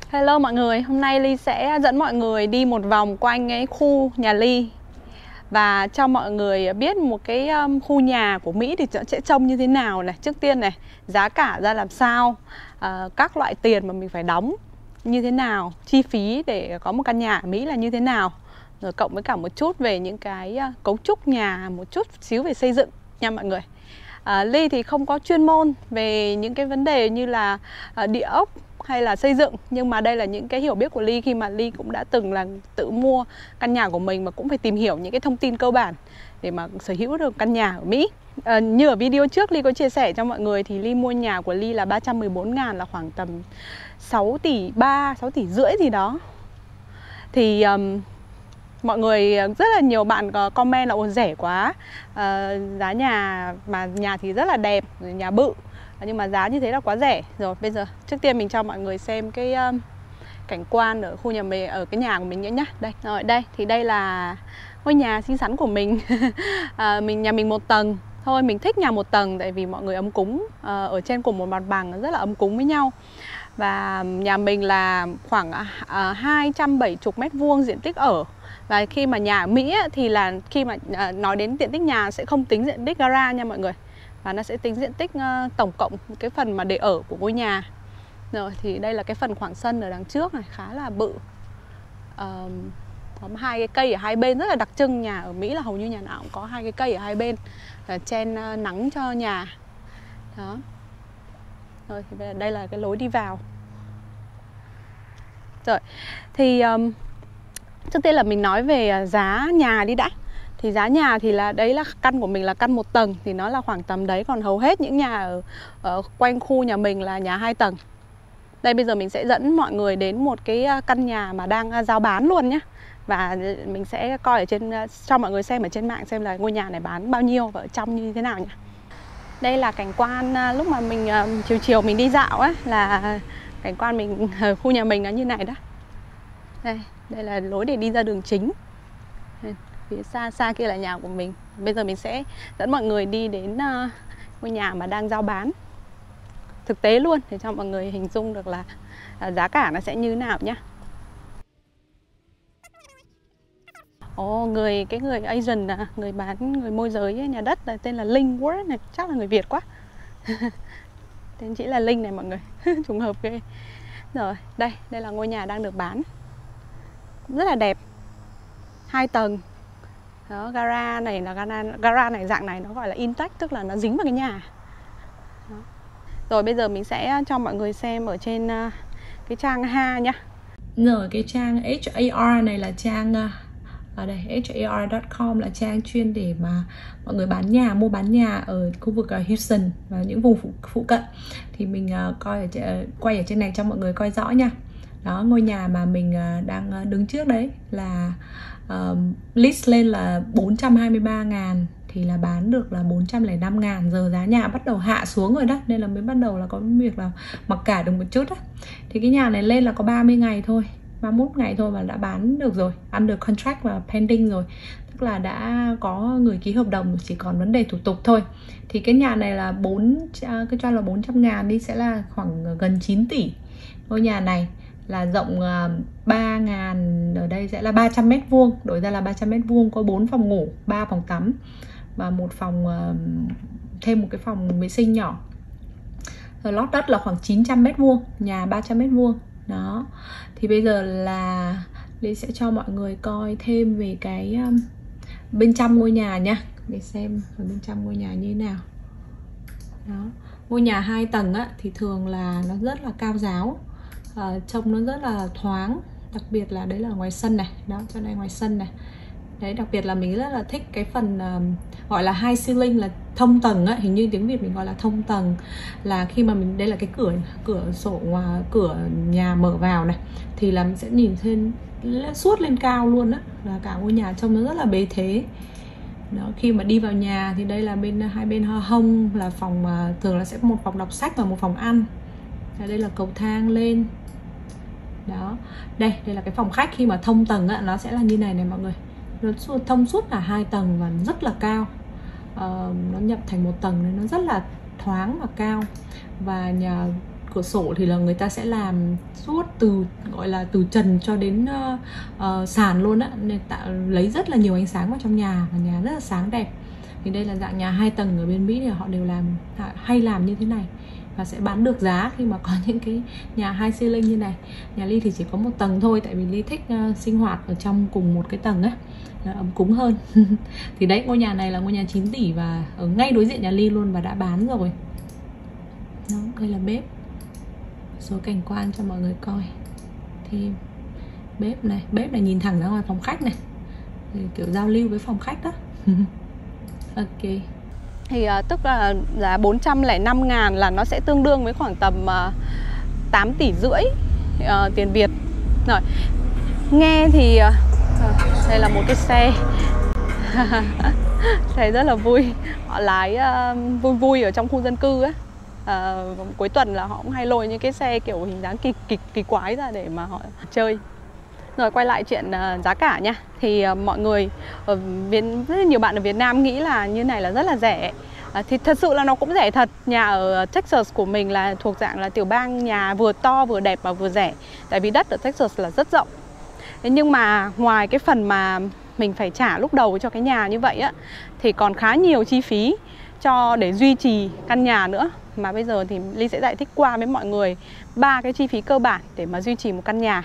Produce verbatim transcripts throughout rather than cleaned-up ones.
Hello mọi người, hôm nay Ly sẽ dẫn mọi người đi một vòng quanh cái khu nhà Ly và cho mọi người biết một cái um, khu nhà của Mỹ thì sẽ trông như thế nào này. Trước tiên này, giá cả ra làm sao, uh, các loại tiền mà mình phải đóng như thế nào, chi phí để có một căn nhà ở Mỹ là như thế nào. Rồi cộng với cả một chút về những cái uh, cấu trúc nhà, một chút xíu về xây dựng nha mọi người. uh, Ly thì không có chuyên môn về những cái vấn đề như là uh, địa ốc hay là xây dựng, nhưng mà đây là những cái hiểu biết của Ly khi mà Ly cũng đã từng là tự mua căn nhà của mình, mà cũng phải tìm hiểu những cái thông tin cơ bản để mà sở hữu được căn nhà ở Mỹ. À, như ở video trước Ly có chia sẻ cho mọi người thì Ly mua nhà của Ly là ba trăm mười bốn ngàn, là khoảng tầm sáu tỷ ba, sáu tỷ rưỡi gì đó. Thì um, mọi người rất là nhiều bạn có comment là ồ rẻ quá, à, giá nhà mà nhà thì rất là đẹp, nhà bự, nhưng mà giá như thế là quá rẻ. Rồi bây giờ trước tiên mình cho mọi người xem cái um, cảnh quan ở khu nhà mình, ở cái nhà của mình nữa nhá. Đây, rồi đây thì đây là ngôi nhà xinh xắn của mình. à, mình nhà mình một tầng thôi, mình thích nhà một tầng tại vì mọi người ấm cúng, à, ở trên cùng một mặt bằng rất là ấm cúng với nhau. Và nhà mình là khoảng à, hai trăm bảy mươi mét vuông diện tích ở. Và khi mà nhà ở Mỹ ấy, thì là khi mà à, nói đến diện tích nhà sẽ không tính diện tích gara nha mọi người, và nó sẽ tính diện tích uh, tổng cộng cái phần mà để ở của ngôi nhà. Rồi thì đây là cái phần khoảng sân ở đằng trước này, khá là bự. uh, Có hai cái cây ở hai bên rất là đặc trưng. Nhà ở Mỹ là hầu như nhà nào cũng có hai cái cây ở hai bên uh, chen uh, nắng cho nhà. Đó. Rồi thì đây là cái lối đi vào. Rồi thì um, trước tiên là mình nói về giá nhà đi đã. Thì giá nhà thì là đấy là căn của mình là căn một tầng thì nó là khoảng tầm đấy, còn hầu hết những nhà ở, ở quanh khu nhà mình là nhà hai tầng. Đây bây giờ mình sẽ dẫn mọi người đến một cái căn nhà mà đang giao bán luôn nhé. Và mình sẽ coi ở trên, cho mọi người xem ở trên mạng xem là ngôi nhà này bán bao nhiêu và ở trong như thế nào nhé. Đây là cảnh quan lúc mà mình chiều chiều mình đi dạo ấy, là cảnh quan mình ở khu nhà mình nó như này đó. Đây, đây là lối để đi ra đường chính. Đây, phía xa xa kia là nhà của mình. Bây giờ mình sẽ dẫn mọi người đi đến uh, ngôi nhà mà đang giao bán thực tế luôn, để cho mọi người hình dung được là uh, giá cả nó sẽ như thế nào nhá. Ồ, oh, người cái người Asian, uh, người bán, người môi giới nhà đất là tên là Linh World này, chắc là người Việt quá. Tên chỉ là Linh này mọi người. Trùng hợp ghê. Rồi, đây, đây là ngôi nhà đang được bán. Rất là đẹp. Hai tầng. Đó, gara này là gara, gara này dạng này nó gọi là intact, tức là nó dính vào cái nhà. Đó. Rồi bây giờ mình sẽ cho mọi người xem ở trên uh, cái trang ha nhá. Rồi cái trang hát a rờ này là trang uh, ở đây hát a rờ chấm com là trang chuyên để mà mọi người bán nhà, mua bán nhà ở khu vực uh, Houston và những vùng phụ, phụ cận. Thì mình uh, coi ở, uh, quay ở trên này cho mọi người coi rõ nha. Đó, ngôi nhà mà mình uh, đang uh, đứng trước đấy là uh, list lên là bốn trăm hai mươi ba ngàn, thì là bán được là bốn trăm lẻ năm ngàn. Giờ giá nhà bắt đầu hạ xuống rồi đó, nên là mới bắt đầu là có việc là mặc cả được một chút đó. Thì cái nhà này lên là có ba mươi ngày thôi, ba mươi mốt ngày thôi mà đã bán được rồi, under contract và pending rồi, tức là đã có người ký hợp đồng, chỉ còn vấn đề thủ tục thôi. Thì cái nhà này là bốn, cái cho là bốn trăm ngàn đi, sẽ là khoảng gần chín tỷ. Ngôi nhà này là rộng ba ngàn, ở đây sẽ là ba trăm mét vuông, đổi ra là ba trăm mét vuông, có bốn phòng ngủ, ba phòng tắm và một phòng, thêm một cái phòng vệ sinh nhỏ. Rồi lót đất là khoảng chín trăm mét vuông, nhà ba trăm mét vuông. Đó. Thì bây giờ là Linh sẽ cho mọi người coi thêm về cái um, bên trong ngôi nhà nha, để xem ở bên trong ngôi nhà như thế nào. Đó. Ngôi nhà hai tầng á, thì thường là nó rất là cao ráo, uh, trông nó rất là thoáng, đặc biệt là đấy là ngoài sân này. Đó, cho này ngoài sân này. Đấy, đặc biệt là mình rất là thích cái phần uh, gọi là high ceiling, là thông tầng á, hình như tiếng Việt mình gọi là thông tầng, là khi mà mình, đây là cái cửa cửa sổ ngoài, cửa nhà mở vào này, thì là mình sẽ nhìn thêm suốt lên cao luôn á, là cả ngôi nhà trông nó rất là bề thế. Đó, khi mà đi vào nhà thì đây là bên hai bên hông là phòng, uh, thường là sẽ một phòng đọc sách và một phòng ăn. Đây là cầu thang lên. Đó, đây đây là cái phòng khách khi mà thông tầng á, nó sẽ là như này này mọi người. Nó thông suốt cả hai tầng và rất là cao, uh, nó nhập thành một tầng nên nó rất là thoáng và cao. Và nhà cửa sổ thì là người ta sẽ làm suốt từ gọi là từ trần cho đến uh, uh, sàn luôn á, nên tạo lấy rất là nhiều ánh sáng vào trong nhà và nhà rất là sáng đẹp. Thì đây là dạng nhà hai tầng ở bên Mỹ thì họ đều làm hay làm như thế này và sẽ bán được giá khi mà có những cái nhà hai ceiling như này. Nhà Ly thì chỉ có một tầng thôi, tại vì Ly thích uh, sinh hoạt ở trong cùng một cái tầng á, ấm cúng hơn. Thì đấy, ngôi nhà này là ngôi nhà chín tỷ và ở ngay đối diện nhà Ly luôn và đã bán rồi. Đó, đây là bếp, số cảnh quan cho mọi người coi thêm. Bếp này, bếp này nhìn thẳng ra ngoài phòng khách này, thì kiểu giao lưu với phòng khách đó. Ok. Thì uh, tức là giá bốn trăm lẻ năm ngàn là nó sẽ tương đương với khoảng tầm uh, tám tỷ rưỡi uh, tiền Việt. Rồi, nghe thì uh, đây là một cái xe xe rất là vui. Họ lái uh, vui vui ở trong khu dân cư á. Uh, cuối tuần là họ cũng hay lôi những cái xe kiểu hình dáng kỳ, kỳ, kỳ quái ra để mà họ chơi. Rồi quay lại chuyện uh, giá cả nha. Thì uh, mọi người ở Việt, rất là nhiều bạn ở Việt Nam nghĩ là như này là rất là rẻ. uh, Thì thật sự là nó cũng rẻ thật. Nhà ở Texas của mình là thuộc dạng là tiểu bang nhà vừa to vừa đẹp và vừa rẻ. Tại vì đất ở Texas là rất rộng. Thế nhưng mà ngoài cái phần mà mình phải trả lúc đầu cho cái nhà như vậy á, thì còn khá nhiều chi phí cho để duy trì căn nhà nữa. Mà bây giờ thì Ly sẽ giải thích qua với mọi người ba cái chi phí cơ bản để mà duy trì một căn nhà.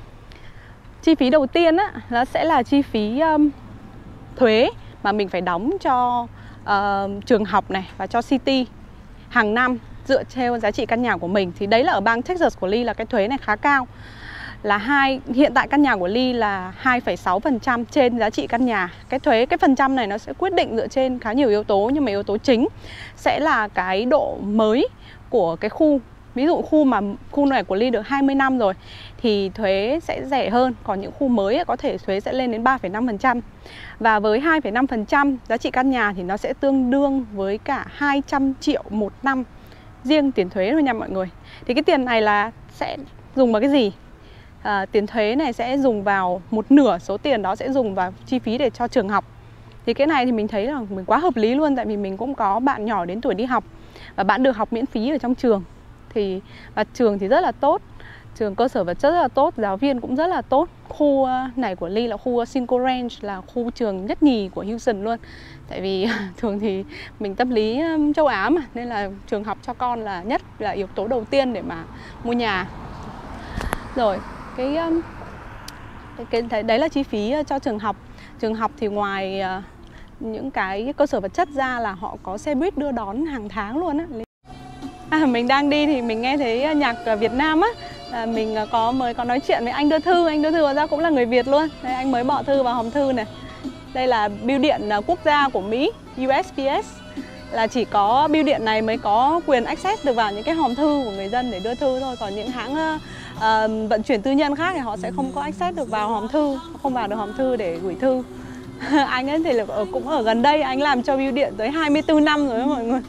Chi phí đầu tiên á, nó sẽ là chi phí um, thuế mà mình phải đóng cho uh, trường học này và cho city hàng năm dựa theo giá trị căn nhà của mình. Thì đấy là ở bang Texas của Ly là cái thuế này khá cao. Là hai hiện tại căn nhà của Ly là hai phẩy sáu phần trăm trên giá trị căn nhà. Cái thuế, cái phần trăm này nó sẽ quyết định dựa trên khá nhiều yếu tố, nhưng mà yếu tố chính sẽ là cái độ mới của cái khu. Ví dụ khu mà khu này của Ly được hai mươi năm rồi thì thuế sẽ rẻ hơn, còn những khu mới có thể thuế sẽ lên đến ba phẩy năm phần trăm. Và với hai phẩy năm phần trăm giá trị căn nhà thì nó sẽ tương đương với cả hai trăm triệu một năm riêng tiền thuế thôi nha mọi người. Thì cái tiền này là sẽ dùng vào cái gì? À, tiền thuế này sẽ dùng vào một nửa số tiền đó sẽ dùng vào chi phí để cho trường học. Thì cái này thì mình thấy là mình quá hợp lý luôn, tại vì mình cũng có bạn nhỏ đến tuổi đi học và bạn được học miễn phí ở trong trường. Thì và trường thì rất là tốt, trường cơ sở vật chất rất là tốt, giáo viên cũng rất là tốt. Khu này của Ly là khu Cinco Ranch, là khu trường nhất nhì của Houston luôn. Tại vì thường thì mình tâm lý châu Á mà, nên là trường học cho con là nhất, là yếu tố đầu tiên để mà mua nhà. Rồi cái, cái, cái đấy là chi phí cho trường học. Trường học thì ngoài những cái cơ sở vật chất ra là họ có xe buýt đưa đón hàng tháng luôn á. À, mình đang đi thì mình nghe thấy nhạc Việt Nam á, à, mình có mới có nói chuyện với anh đưa thư, anh đưa thư ra cũng là người Việt luôn. Đây, anh mới bỏ thư vào hòm thư này. Đây là bưu điện quốc gia của Mỹ, U S P S, là chỉ có bưu điện này mới có quyền access được vào những cái hòm thư của người dân để đưa thư thôi. Còn những hãng uh, vận chuyển tư nhân khác thì họ sẽ không có access được vào hòm thư, không vào được hòm thư để gửi thư. Anh ấy thì là ở, cũng ở gần đây, anh làm cho bưu điện tới hai mươi tư năm rồi đó mọi người.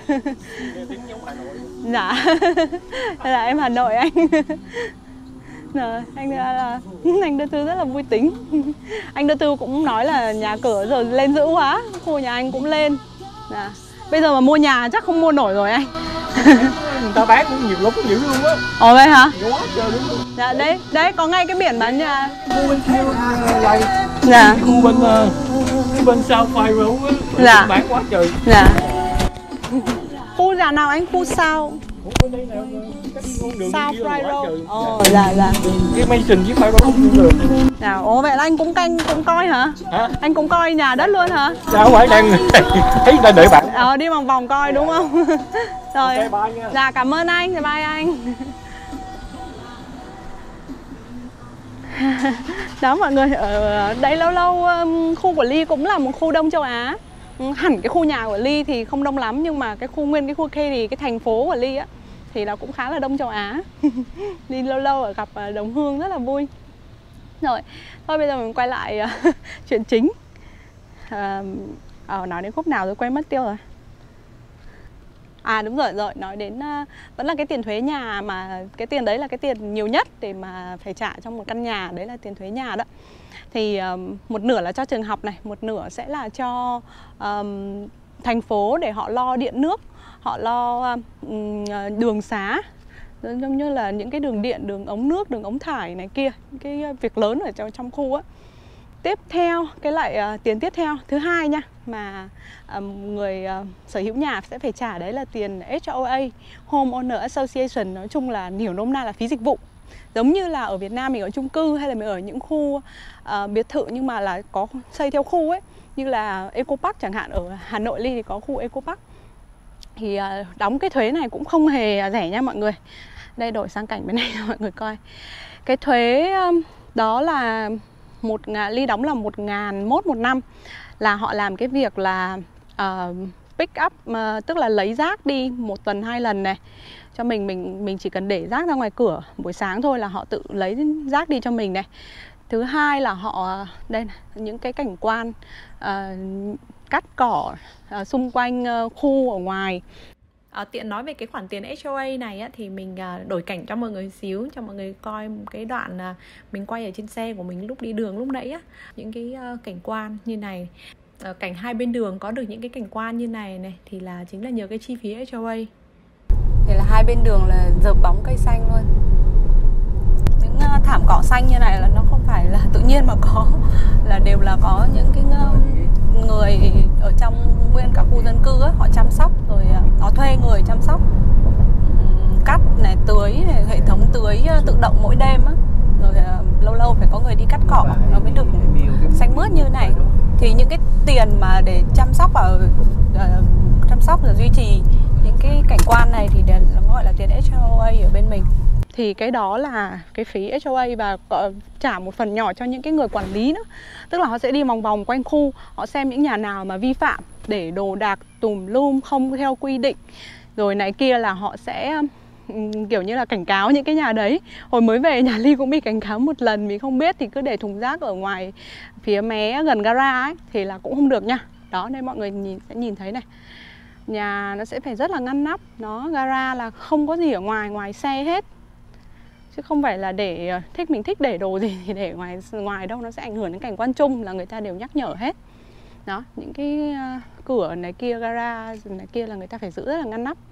Dạ. Là em Hà Nội anh. Rồi, anh là anh đưa thư rất là vui tính. Anh đưa thư cũng nói là nhà cửa giờ lên dữ quá, khu nhà anh cũng lên. Dạ. Bây giờ mà mua nhà chắc không mua nổi rồi anh. Người ta bán cũng nhiều lúc dữ luôn á. Ồ vậy hả? Quá trời luôn. Dạ đấy, đấy có ngay cái biển bán nhà. Khu bên kia quay. Dạ. Khu bên uh, bên South Fire á. Dạ. Bán quá trời. Dạ. Khu nhà nào anh? Khu sao? Bên đây nè, South Fire Road. Ồ dạ dạ. Cái Mason với Fire Road cũng được. Dạ, ồ vậy là anh cũng canh cũng coi hả? Hả? Anh cũng coi nhà đất luôn hả? Sao phải đang thấy đang đợi bạn. Ờ đi vòng vòng coi đúng không? Rồi. Okay, bye nha. Dạ cảm ơn anh, bye anh. Đó mọi người, ở đây lâu lâu khu của Ly cũng là một khu đông châu Á. Hẳn cái khu nhà của Ly thì không đông lắm, nhưng mà cái khu nguyên cái khu K thì cái thành phố của Ly á thì nó cũng khá là đông châu Á. Ly lâu lâu ở gặp đồng hương rất là vui. Rồi, thôi bây giờ mình quay lại uh, chuyện chính. uh, uh, Nói đến khúc nào rồi quên mất tiêu rồi. À đúng rồi, rồi nói đến uh, vẫn là cái tiền thuế nhà, mà cái tiền đấy là cái tiền nhiều nhất để mà phải trả trong một căn nhà, đấy là tiền thuế nhà đó. Thì um, một nửa là cho trường học này, một nửa sẽ là cho um, thành phố để họ lo điện nước, họ lo um, đường xá, giống như là những cái đường điện, đường ống nước, đường ống thải này kia, cái việc lớn ở trong, trong khu á. Tiếp theo, cái lại uh, tiền tiếp theo thứ hai nha, mà uh, người uh, sở hữu nhà sẽ phải trả, đấy là tiền H O A, Homeowner Association, nói chung là hiểu nôm na là phí dịch vụ. Giống như là ở Việt Nam mình ở chung cư hay là mình ở những khu uh, biệt thự nhưng mà là có xây theo khu ấy, như là Eco Park chẳng hạn, ở Hà Nội Ly thì có khu Eco Park. Thì uh, đóng cái thuế này cũng không hề rẻ nha mọi người. Đây, đổi sang cảnh bên này cho mọi người coi. Cái thuế um, đó là một Ly đóng là một ngàn mốt một năm, là họ làm cái việc là uh, pick up, uh, tức là lấy rác đi một tuần hai lần này cho mình, mình mình chỉ cần để rác ra ngoài cửa buổi sáng thôi là họ tự lấy rác đi cho mình này. Thứ hai là họ, đây này, những cái cảnh quan uh, cắt cỏ uh, xung quanh uh, khu ở ngoài. À, tiện nói về cái khoản tiền H O A này á, thì mình à, đổi cảnh cho mọi người xíu, cho mọi người coi một cái đoạn à, mình quay ở trên xe của mình lúc đi đường lúc nãy á, những cái à, cảnh quan như này, à, cảnh hai bên đường có được những cái cảnh quan như này này thì là chính là nhờ cái chi phí H O A. Thì là hai bên đường là rợp bóng cây xanh luôn. Những uh, thảm cỏ xanh như này là nó không phải là tự nhiên mà có, là đều là có những cái uh, người ở trong nguyên cả khu dân cư á, họ chăm sóc, rồi uh, họ thuê người chăm sóc, um, cắt này, tưới này, hệ thống tưới uh, tự động mỗi đêm á, rồi uh, lâu lâu phải có người đi cắt cỏ nó mới được xanh mướt như này. Thì những cái tiền mà để chăm sóc và uh, chăm sóc và duy trì những cái cảnh quan này thì nó gọi là tiền H O A ở bên mình. Thì cái đó là cái phí H O A và trả một phần nhỏ cho những cái người quản lý nữa. Tức là họ sẽ đi vòng vòng quanh khu, họ xem những nhà nào mà vi phạm, để đồ đạc tùm lum không theo quy định rồi này kia, là họ sẽ um, kiểu như là cảnh cáo những cái nhà đấy. Hồi mới về nhà Ly cũng bị cảnh cáo một lần vì không biết, thì cứ để thùng rác ở ngoài phía mé gần gara ấy thì là cũng không được nha. Đó, đây mọi người nhìn, sẽ nhìn thấy này, nhà nó sẽ phải rất là ngăn nắp. Nó gara là không có gì ở ngoài ngoài xe hết, chứ không phải là để thích mình thích để đồ gì thì để ngoài ngoài đâu, nó sẽ ảnh hưởng đến cảnh quan chung, là người ta đều nhắc nhở hết. Đó, những cái uh, cửa này kia, gara này kia là người ta phải giữ rất là ngăn nắp.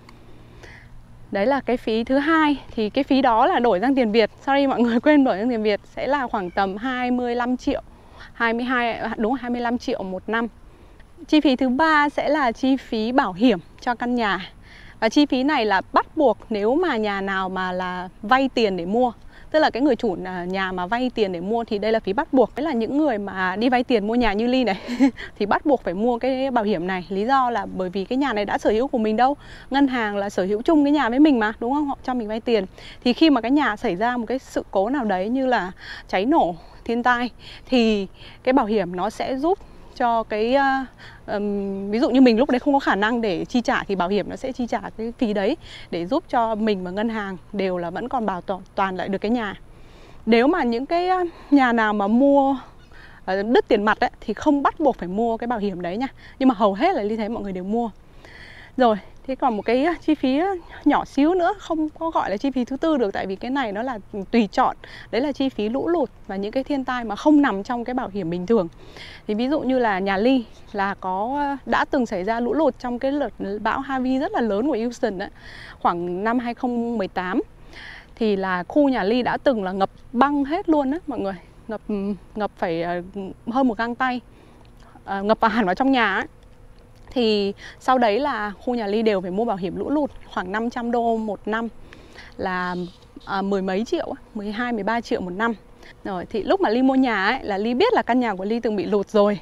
Đấy là cái phí thứ hai. Thì cái phí đó là đổi sang tiền Việt, sorry mọi người, quên đổi sang tiền Việt, sẽ là khoảng tầm hai mươi lăm triệu, hai mươi hai, đúng, hai mươi lăm triệu một năm. Chi phí thứ ba sẽ là chi phí bảo hiểm cho căn nhà. Và chi phí này là bắt buộc nếu mà nhà nào mà là vay tiền để mua. Tức là cái người chủ nhà mà vay tiền để mua thì đây là phí bắt buộc. Đấy là những người mà đi vay tiền mua nhà như Ly này thì bắt buộc phải mua cái bảo hiểm này. Lý do là bởi vì cái nhà này đã sở hữu của mình đâu. Ngân hàng là sở hữu chung cái nhà với mình mà, đúng không? Họ cho mình vay tiền. Thì khi mà cái nhà xảy ra một cái sự cố nào đấy như là cháy nổ, thiên tai, thì cái bảo hiểm nó sẽ giúp cho cái uh, um, ví dụ như mình lúc đấy không có khả năng để chi trả thì bảo hiểm nó sẽ chi trả cái phí đấy để giúp cho mình và ngân hàng đều là vẫn còn bảo toàn, toàn lại được cái nhà. Nếu mà những cái nhà nào mà mua uh, đứt tiền mặt ấy, thì không bắt buộc phải mua cái bảo hiểm đấy nha. Nhưng mà hầu hết là như thế mọi người đều mua. Rồi, thế còn một cái chi phí nhỏ xíu nữa, không có gọi là chi phí thứ tư được, tại vì cái này nó là tùy chọn. Đấy là chi phí lũ lụt và những cái thiên tai mà không nằm trong cái bảo hiểm bình thường. Thì ví dụ như là nhà Ly là có đã từng xảy ra lũ lụt trong cái đợt bão Harvey rất là lớn của Houston ấy, khoảng năm hai không một tám. Thì là khu nhà Ly đã từng là ngập băng hết luôn á mọi người. Ngập ngập phải hơn một găng tay, ngập vào hẳn vào trong nhà ấy. Thì sau đấy là khu nhà Ly đều phải mua bảo hiểm lũ lụt khoảng năm trăm đô một năm, là à, mười mấy triệu, mười hai, mười ba triệu một năm. Rồi thì lúc mà Ly mua nhà ấy, là Ly biết là căn nhà của Ly từng bị lụt rồi.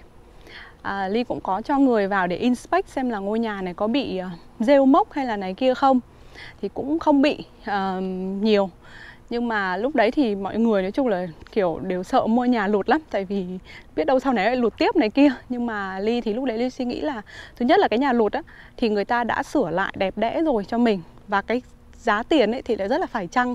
à, Ly cũng có cho người vào để inspect xem là ngôi nhà này có bị uh, rêu mốc hay là này kia không. Thì cũng không bị uh, nhiều. Nhưng mà lúc đấy thì mọi người nói chung là kiểu đều sợ mua nhà lụt lắm, tại vì biết đâu sau này lại lụt tiếp này kia. Nhưng mà Ly thì lúc đấy Ly suy nghĩ là thứ nhất là cái nhà lụt á thì người ta đã sửa lại đẹp đẽ rồi cho mình, và cái giá tiền ấy thì lại rất là phải chăng.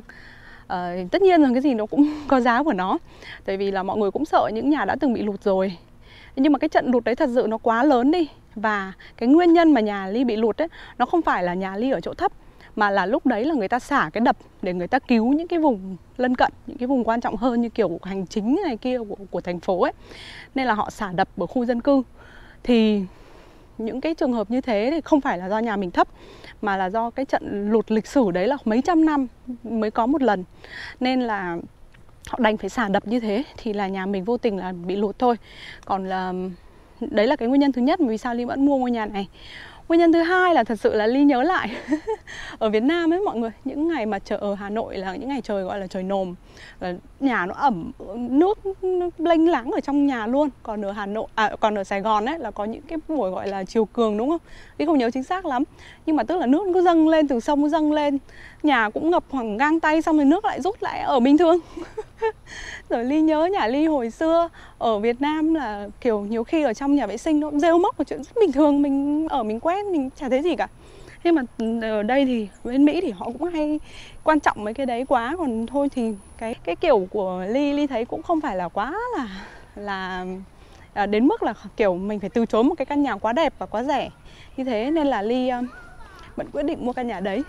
Ờ, tất nhiên là cái gì nó cũng có giá của nó, tại vì là mọi người cũng sợ những nhà đã từng bị lụt rồi. Nhưng mà cái trận lụt đấy thật sự nó quá lớn đi. Và cái nguyên nhân mà nhà Ly bị lụt ấy, nó không phải là nhà Ly ở chỗ thấp, mà là lúc đấy là người ta xả cái đập để người ta cứu những cái vùng lân cận, những cái vùng quan trọng hơn như kiểu hành chính này kia của, của thành phố ấy. Nên là họ xả đập ở khu dân cư. Thì những cái trường hợp như thế thì không phải là do nhà mình thấp, mà là do cái trận lụt lịch sử đấy là mấy trăm năm mới có một lần, nên là họ đành phải xả đập như thế, thì là nhà mình vô tình là bị lụt thôi. Còn là đấy là cái nguyên nhân thứ nhất mà vì sao Ly vẫn mua ngôi nhà này. Nguyên nhân thứ hai là thật sự là Ly nhớ lại ở Việt Nam ấy mọi người, những ngày mà trời ở Hà Nội là những ngày trời gọi là trời nồm, là nhà nó ẩm, nước nó lênh láng ở trong nhà luôn. Còn ở Hà Nội, à, còn ở Sài Gòn ấy là có những cái buổi gọi là chiều cường đúng không? Ly không nhớ chính xác lắm, nhưng mà tức là nước cứ dâng lên, từ sông dâng lên, nhà cũng ngập khoảng gang tay, xong rồi nước lại rút lại ở bình thường. Rồi Ly nhớ nhà Ly hồi xưa ở Việt Nam là kiểu nhiều khi ở trong nhà vệ sinh nó cũng rêu móc, một chuyện rất bình thường, mình ở mình quen, mình chả thấy gì cả. thế mà ở đây thì bên Mỹ thì họ cũng hay quan trọng mấy cái đấy quá. Còn thôi thì cái cái kiểu của Ly Ly thấy cũng không phải là quá là là à, đến mức là kiểu mình phải từ chối một cái căn nhà quá đẹp và quá rẻ như thế, nên là Ly uh, vẫn quyết định mua căn nhà đấy.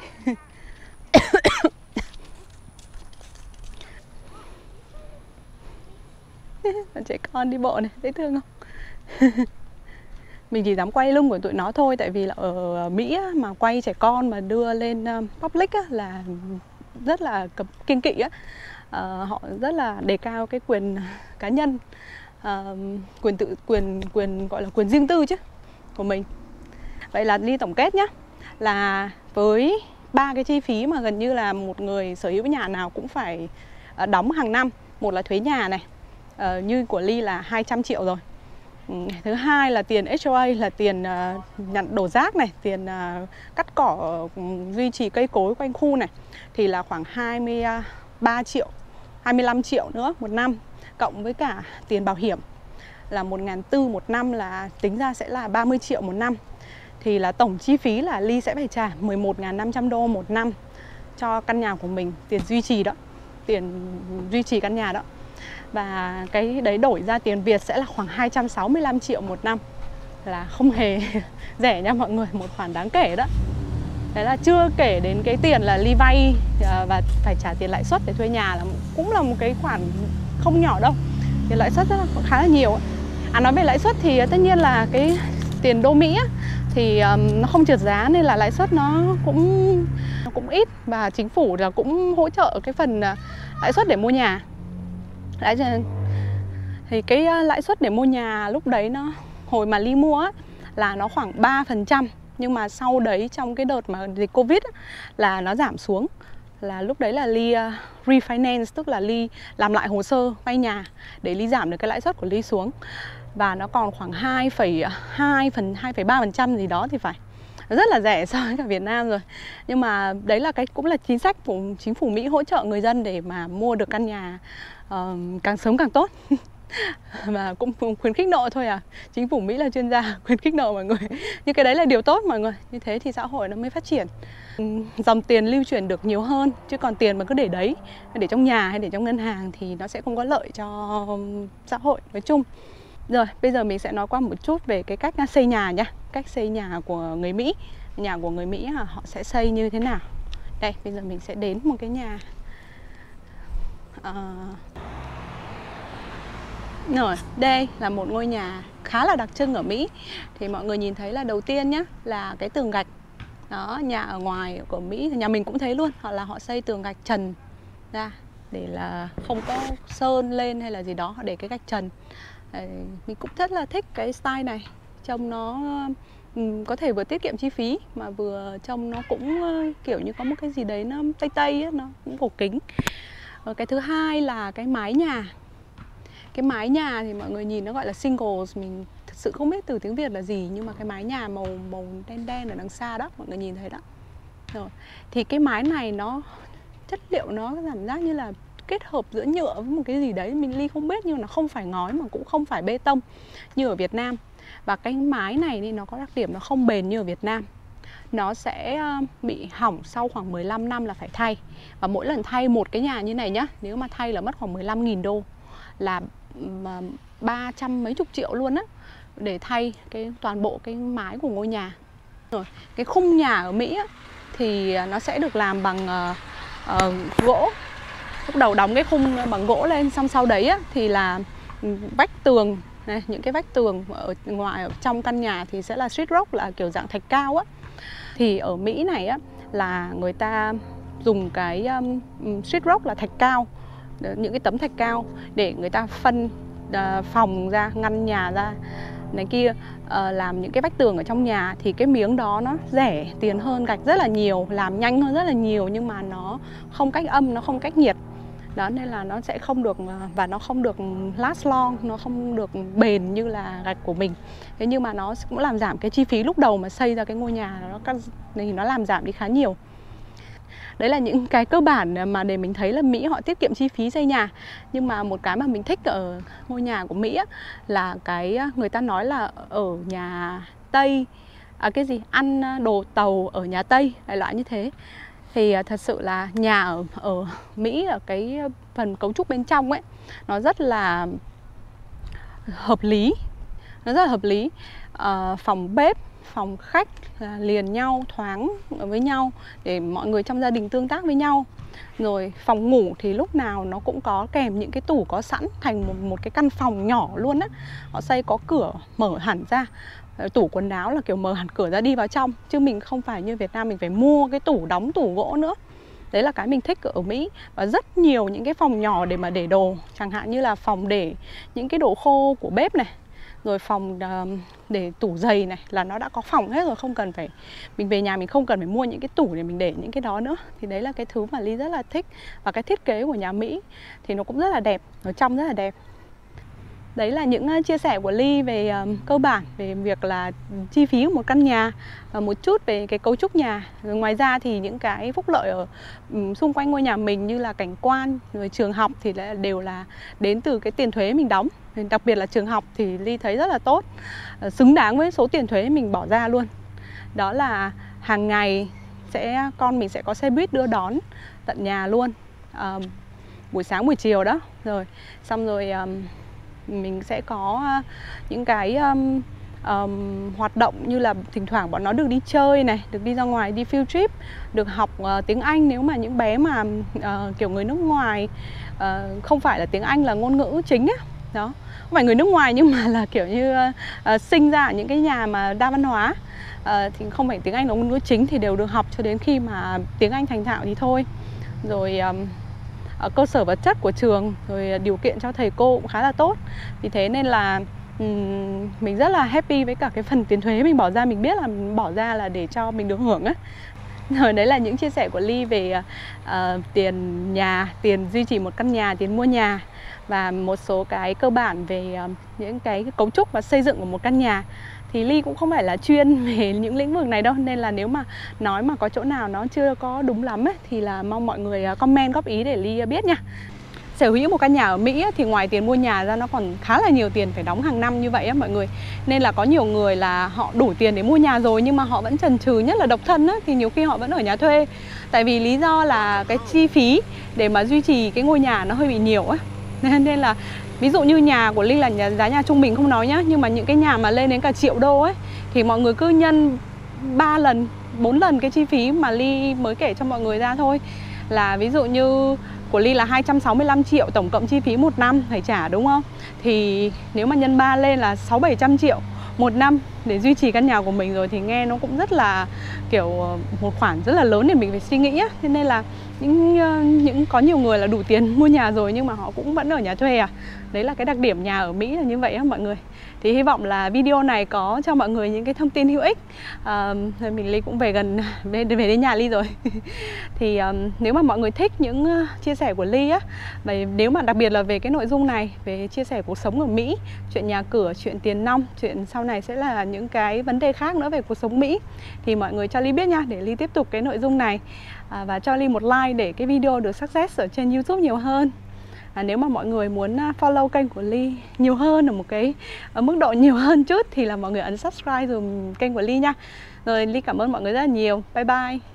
Trẻ con đi bộ này, dễ thương không? Mình chỉ dám quay lưng của tụi nó thôi, tại vì là ở Mỹ mà quay trẻ con mà đưa lên public là rất là kiêng kỵ á. À, họ rất là đề cao cái quyền cá nhân, à, quyền tự quyền quyền gọi là quyền riêng tư chứ của mình. Vậy là đi tổng kết nhá, là với ba cái chi phí mà gần như là một người sở hữu nhà nào cũng phải đóng hàng năm. Một là thuế nhà này, uh, như của Ly là hai trăm triệu rồi. Thứ hai là tiền hát o a, là tiền uh, nhận đổ rác này, tiền uh, cắt cỏ, uh, duy trì cây cối quanh khu này, thì là khoảng hai mươi ba triệu, hai mươi lăm triệu nữa một năm. Cộng với cả tiền bảo hiểm là một nghìn bốn trăm một năm, là tính ra sẽ là ba mươi triệu một năm. Thì là tổng chi phí là Ly sẽ phải trả mười một nghìn năm trăm đô một năm cho căn nhà của mình, tiền duy trì đó, tiền duy trì căn nhà đó. Và cái đấy đổi ra tiền Việt sẽ là khoảng hai trăm sáu mươi lăm triệu một năm, là không hề rẻ nha mọi người, một khoản đáng kể đó. Đấy là chưa kể đến cái tiền là Ly vay và phải trả tiền lãi suất để thuê nhà, là cũng là một cái khoản không nhỏ đâu. Tiền lãi suất rất là khá là nhiều. À, nói về lãi suất thì tất nhiên là cái tiền đô Mỹ á, thì um, nó không trượt giá, nên là lãi suất nó cũng nó cũng ít, và chính phủ là cũng hỗ trợ cái phần uh, lãi suất để mua nhà. Đấy, thì cái uh, lãi suất để mua nhà lúc đấy nó hồi mà Ly mua á, là nó khoảng ba phần trăm, nhưng mà sau đấy trong cái đợt mà dịch Covid á, là nó giảm xuống. Là lúc đấy là Ly uh, refinance, tức là Ly làm lại hồ sơ vay nhà để Ly giảm được cái lãi suất của Ly xuống, và nó còn khoảng hai phẩy hai phần hai phẩy ba phần trăm gì đó thì phải, rất là rẻ so với cả Việt Nam rồi. Nhưng mà đấy là cái cũng là chính sách của chính phủ Mỹ hỗ trợ người dân để mà mua được căn nhà uh, càng sớm càng tốt. Và cũng khuyến khích nợ thôi à, chính phủ Mỹ là chuyên gia khuyến khích nợ mọi người. Nhưng cái đấy là điều tốt mọi người, như thế thì xã hội nó mới phát triển, dòng tiền lưu chuyển được nhiều hơn. Chứ còn tiền mà cứ để đấy, để trong nhà hay để trong ngân hàng thì nó sẽ không có lợi cho xã hội nói chung. Rồi, bây giờ mình sẽ nói qua một chút về cái cách xây nhà nhá. Cách xây nhà của người Mỹ. Nhà của người Mỹ họ sẽ xây như thế nào. Đây, bây giờ mình sẽ đến một cái nhà à... Rồi, đây là một ngôi nhà khá là đặc trưng ở Mỹ. Thì mọi người nhìn thấy là đầu tiên nhá, là cái tường gạch. Đó, nhà ở ngoài của Mỹ, nhà mình cũng thấy luôn, họ là họ xây tường gạch trần ra, để là không có sơn lên hay là gì đó, họ để cái gạch trần. Đấy, mình cũng rất là thích cái style này, trông nó um, có thể vừa tiết kiệm chi phí mà vừa trông nó cũng uh, kiểu như có một cái gì đấy nó tây tây ấy, nó cũng cổ kính. Rồi cái thứ hai là cái mái nhà. Cái mái nhà thì mọi người nhìn nó gọi là shingles, mình thật sự không biết từ tiếng Việt là gì, nhưng mà cái mái nhà màu màu đen đen ở đằng xa đó, mọi người nhìn thấy đó. Rồi, thì cái mái này nó chất liệu nó cảm giác như là kết hợp giữa nhựa với một cái gì đấy, mình Ly không biết, nhưng nó không phải ngói mà cũng không phải bê tông như ở Việt Nam. Và cái mái này thì nó có đặc điểm nó không bền như ở Việt Nam. Nó sẽ bị hỏng sau khoảng mười lăm năm là phải thay. Và mỗi lần thay một cái nhà như này nhá, nếu mà thay là mất khoảng mười lăm nghìn đô, là ba trăm mấy chục triệu luôn á, để thay cái toàn bộ cái mái của ngôi nhà. Rồi, cái khung nhà ở Mỹ á, thì nó sẽ được làm bằng uh, uh, gỗ. Lúc đầu đóng cái khung bằng gỗ lên, xong sau đấy á, thì là vách tường này, những cái vách tường ở ngoài ở trong căn nhà thì sẽ là sheet rock, là kiểu dạng thạch cao á. Thì ở Mỹ này á là người ta dùng cái um, sheet rock là thạch cao, những cái tấm thạch cao để người ta phân uh, phòng ra, ngăn nhà ra này kia, uh, làm những cái vách tường ở trong nhà. Thì cái miếng đó nó rẻ tiền hơn gạch rất là nhiều, làm nhanh hơn rất là nhiều, nhưng mà nó không cách âm, nó không cách nhiệt. Đó, nên là nó sẽ không được, và nó không được last long, nó không được bền như là gạch của mình. Thế nhưng mà nó cũng làm giảm cái chi phí lúc đầu mà xây ra cái ngôi nhà, nó thì nó làm giảm đi khá nhiều. Đấy là những cái cơ bản mà để mình thấy là Mỹ họ tiết kiệm chi phí xây nhà. Nhưng mà một cái mà mình thích ở ngôi nhà của Mỹ á, là cái người ta nói là ở nhà Tây, à, cái gì ăn đồ Tàu ở nhà Tây, đại loại như thế. Thì thật sự là nhà ở, ở Mỹ, ở cái phần cấu trúc bên trong ấy, nó rất là hợp lý. Nó rất là hợp lý. à, Phòng bếp, phòng khách liền nhau, thoáng với nhau để mọi người trong gia đình tương tác với nhau. Rồi phòng ngủ thì lúc nào nó cũng có kèm những cái tủ có sẵn thành một, một cái căn phòng nhỏ luôn á. Họ xây có cửa mở hẳn ra. Tủ quần áo là kiểu mở hẳn cửa ra đi vào trong, chứ mình không phải như Việt Nam mình phải mua cái tủ đóng tủ gỗ nữa. Đấy là cái mình thích ở Mỹ. Và rất nhiều những cái phòng nhỏ để mà để đồ, chẳng hạn như là phòng để những cái đồ khô của bếp này, rồi phòng để tủ giày này, là nó đã có phòng hết rồi, không cần phải, mình về nhà mình không cần phải mua những cái tủ để mình để những cái đó nữa. Thì đấy là cái thứ mà Ly rất là thích. Và cái thiết kế của nhà Mỹ thì nó cũng rất là đẹp, ở trong rất là đẹp. Đấy là những chia sẻ của Ly về um, cơ bản về việc là chi phí của một căn nhà, và một chút về cái cấu trúc nhà. Rồi ngoài ra thì những cái phúc lợi ở um, xung quanh ngôi nhà mình như là cảnh quan, rồi trường học thì là đều là đến từ cái tiền thuế mình đóng. Đặc biệt là trường học thì Ly thấy rất là tốt, uh, xứng đáng với số tiền thuế mình bỏ ra luôn. Đó là hàng ngày sẽ con mình sẽ có xe buýt đưa đón tận nhà luôn, uh, buổi sáng buổi chiều đó. Rồi xong rồi um, mình sẽ có những cái um, um, hoạt động như là thỉnh thoảng bọn nó được đi chơi này, được đi ra ngoài, đi field trip, được học uh, tiếng Anh nếu mà những bé mà uh, kiểu người nước ngoài, uh, không phải là tiếng Anh là ngôn ngữ chính á. Đó, không phải người nước ngoài nhưng mà là kiểu như uh, sinh ra ở những cái nhà mà đa văn hóa, uh, thì không phải tiếng Anh là ngôn ngữ chính, thì đều được học cho đến khi mà tiếng Anh thành thạo thì thôi. Rồi um, ở cơ sở vật chất của trường, rồi điều kiện cho thầy cô cũng khá là tốt. Vì thế nên là um, mình rất là happy với cả cái phần tiền thuế mình bỏ ra. Mình biết là mình bỏ ra là để cho mình được hưởng á. Rồi đấy là những chia sẻ của Ly về uh, tiền nhà, tiền duy trì một căn nhà, tiền mua nhà, và một số cái cơ bản về uh, những cái cấu trúc và xây dựng của một căn nhà. Thì Ly cũng không phải là chuyên về những lĩnh vực này đâu, nên là nếu mà nói mà có chỗ nào nó chưa có đúng lắm ấy, thì là mong mọi người comment góp ý để Ly biết nha. Sở hữu một căn nhà ở Mỹ ấy, thì ngoài tiền mua nhà ra nó còn khá là nhiều tiền phải đóng hàng năm như vậy á mọi người. Nên là có nhiều người là họ đủ tiền để mua nhà rồi nhưng mà họ vẫn chần chừ, nhất là độc thân á, thì nhiều khi họ vẫn ở nhà thuê. Tại vì lý do là cái chi phí để mà duy trì cái ngôi nhà nó hơi bị nhiều á. Nên là ví dụ như nhà của Ly là nhà, giá nhà trung bình không nói nhá, nhưng mà những cái nhà mà lên đến cả triệu đô ấy, thì mọi người cứ nhân ba lần, bốn lần cái chi phí mà Ly mới kể cho mọi người ra thôi. Là ví dụ như của Ly là hai trăm sáu mươi lăm triệu tổng cộng chi phí một năm phải trả, đúng không? Thì nếu mà nhân ba lên là sáu bảy trăm triệu một năm để duy trì căn nhà của mình rồi, thì nghe nó cũng rất là kiểu một khoản rất là lớn để mình phải suy nghĩ á. Thế nên là những những có nhiều người là đủ tiền mua nhà rồi nhưng mà họ cũng vẫn ở nhà thuê à. Đấy là cái đặc điểm nhà ở Mỹ là như vậy á mọi người. Thì hy vọng là video này có cho mọi người những cái thông tin hữu ích. à, Mình Ly cũng về gần về, về đến nhà Ly rồi. Thì um, nếu mà mọi người thích những uh, chia sẻ của Ly á, và nếu mà đặc biệt là về cái nội dung này, về chia sẻ cuộc sống ở Mỹ, chuyện nhà cửa, chuyện tiền nong, chuyện sau này sẽ là những cái vấn đề khác nữa về cuộc sống Mỹ, thì mọi người cho Ly biết nha, để Ly tiếp tục cái nội dung này. à, Và cho Ly một like để cái video được success ở trên YouTube nhiều hơn. À, nếu mà mọi người muốn follow kênh của Ly nhiều hơn, ở một cái ở mức độ nhiều hơn chút, thì là mọi người ấn subscribe dùm kênh của Ly nha. Rồi Ly cảm ơn mọi người rất là nhiều. Bye bye.